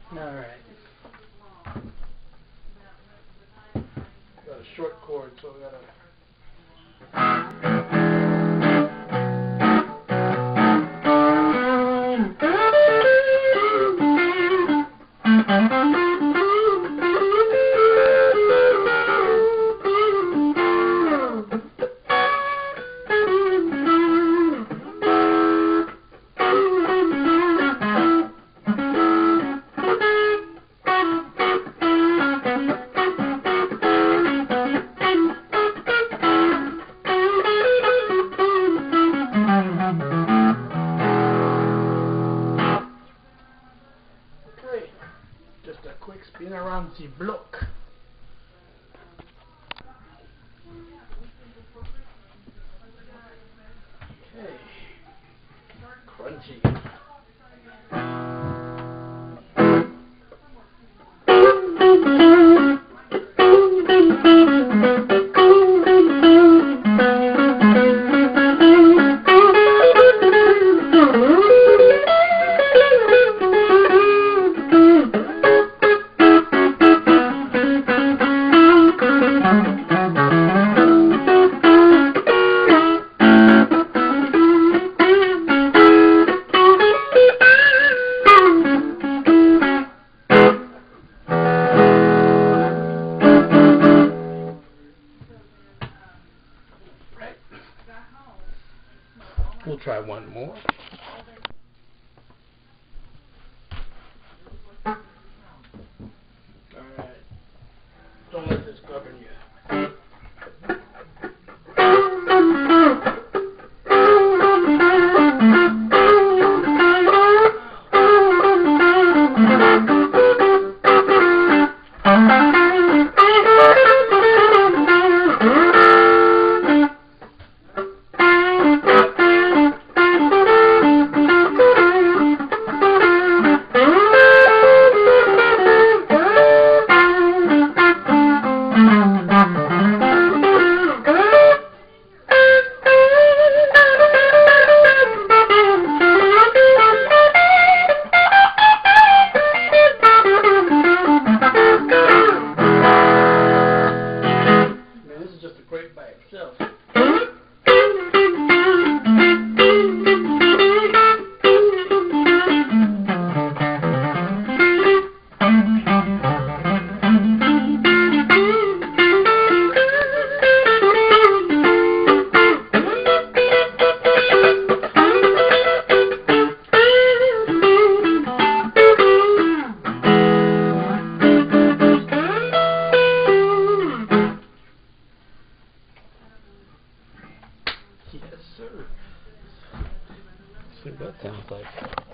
Alright. Got a short cord, so we gotta. Just a quick spin around the block. Okay. Crunchy. We'll try one more. Alright. Don't let this govern you. Great by itself. Yes, sir. See what that sounds like.